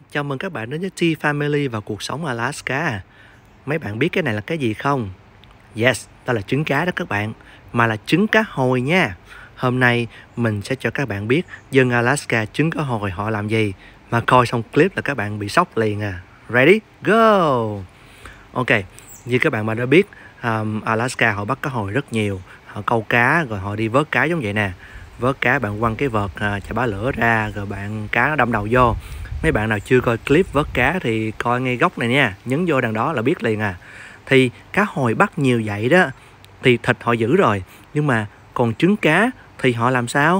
Chào mừng các bạn đến với T-Family và cuộc sống Alaska. Mấy bạn biết cái này là cái gì không? Yes, đó là trứng cá đó các bạn. Mà là trứng cá hồi nha. Hôm nay mình sẽ cho các bạn biết dân Alaska trứng cá hồi họ làm gì. Mà coi xong clip là các bạn bị sốc liền à. Ready? Go! Ok, như các bạn mà đã biết, Alaska họ bắt cá hồi rất nhiều. Họ câu cá rồi họ đi vớt cá giống vậy nè. Vớt cá bạn quăng cái vợt chà bá lửa ra, rồi bạn cá nó đâm đầu vô. Mấy bạn nào chưa coi clip vớt cá thì coi ngay góc này nha, nhấn vô đằng đó là biết liền à. Thì cá hồi bắt nhiều vậy đó thì thịt họ giữ rồi, nhưng mà còn trứng cá thì họ làm sao?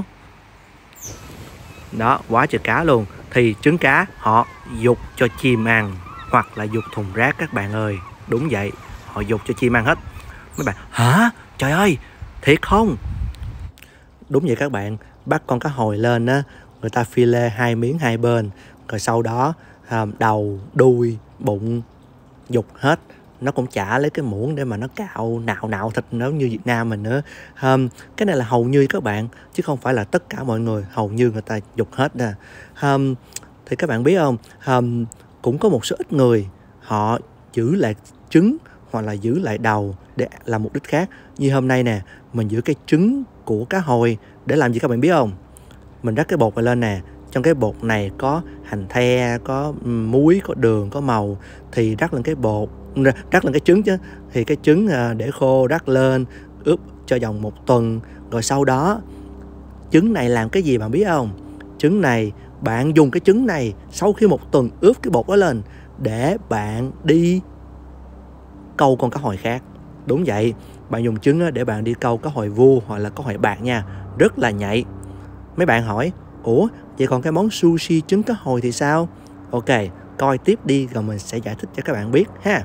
Đó, quá trời cá luôn. Thì trứng cá họ giục cho chim ăn, hoặc là giục thùng rác các bạn ơi. Đúng vậy, họ giục cho chim ăn hết. Mấy bạn, hả? Trời ơi, thiệt không? Đúng vậy các bạn, bắt con cá hồi lên á, người ta phi lê hai miếng hai bên, rồi sau đó đầu, đuôi, bụng giục hết. Nó cũng chả lấy cái muỗng để mà nó cạo nạo thịt nó như Việt Nam mình nữa. Cái này là hầu như các bạn, chứ không phải là tất cả mọi người, hầu như người ta giục hết nè. Thì các bạn biết không, cũng có một số ít người họ giữ lại trứng hoặc là giữ lại đầu để làm mục đích khác. Như hôm nay nè, mình giữ cái trứng của cá hồi để làm gì các bạn biết không? Mình rắc cái bột này lên nè. Trong cái bột này có hành the, có muối, có đường, có màu. Thì rắc lên cái bột, rắc lên cái trứng chứ. Thì cái trứng để khô rắc lên, ướp cho vòng 1 tuần. Rồi sau đó trứng này làm cái gì bạn biết không? Trứng này, bạn dùng cái trứng này sau khi 1 tuần ướp cái bột đó lên để bạn đi câu con cá hồi khác. Đúng vậy, bạn dùng trứng để bạn đi câu cá hồi vua hoặc là cá hồi bạc nha. Rất là nhạy. Mấy bạn hỏi, ủa vậy còn cái món sushi trứng cá hồi thì sao? Ok, coi tiếp đi rồi mình sẽ giải thích cho các bạn biết ha.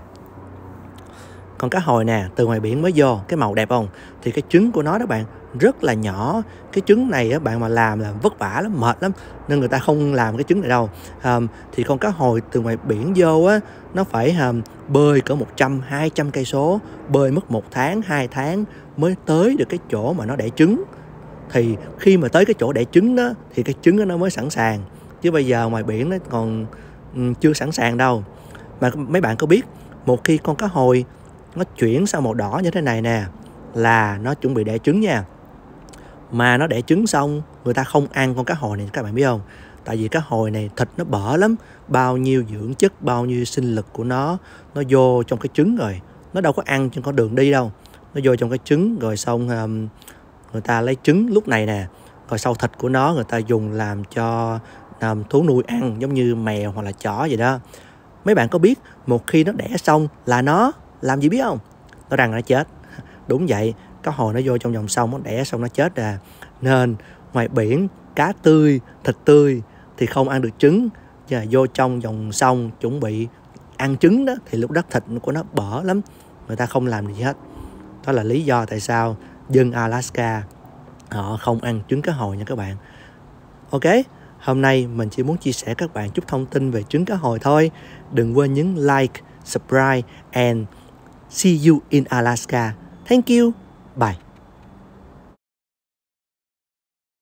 Con cá hồi nè, từ ngoài biển mới vô, cái màu đẹp không? Thì cái trứng của nó đó bạn, rất là nhỏ. Cái trứng này á, bạn mà làm là vất vả lắm, mệt lắm, nên người ta không làm cái trứng này đâu. Thì con cá hồi từ ngoài biển vô á, nó phải bơi cỡ 100-200 cây số, bơi mất 1 tháng, 2 tháng mới tới được cái chỗ mà nó đẻ trứng. Thì khi mà tới cái chỗ đẻ trứng đó thì cái trứng đó nó mới sẵn sàng. Chứ bây giờ ngoài biển nó còn chưa sẵn sàng đâu. Mà mấy bạn có biết, một khi con cá hồi nó chuyển sang màu đỏ như thế này nè là nó chuẩn bị đẻ trứng nha. Mà nó đẻ trứng xong, người ta không ăn con cá hồi này các bạn biết không? Tại vì cá hồi này thịt nó bở lắm, bao nhiêu dưỡng chất, bao nhiêu sinh lực của nó vô trong cái trứng rồi. Nó đâu có ăn trên con đường đi đâu. Nó vô trong cái trứng rồi xong người ta lấy trứng lúc này nè, rồi sau thịt của nó người ta dùng làm cho thú nuôi ăn, giống như mèo hoặc là chó vậy đó. Mấy bạn có biết một khi nó đẻ xong là nó làm gì biết không? Nó rằng nó chết. Đúng vậy, cá hồi nó vô trong dòng sông, nó đẻ xong nó chết à. Nên ngoài biển, cá tươi, thịt tươi thì không ăn được trứng. Và vô trong dòng sông chuẩn bị ăn trứng đó thì lúc đó thịt của nó bở lắm, người ta không làm gì hết. Đó là lý do tại sao dân Alaska họ không ăn trứng cá hồi nha các bạn. Ok, hôm nay mình chỉ muốn chia sẻ các bạn chút thông tin về trứng cá hồi thôi. Đừng quên nhấn like, subscribe and see you in Alaska. Thank you. Bye.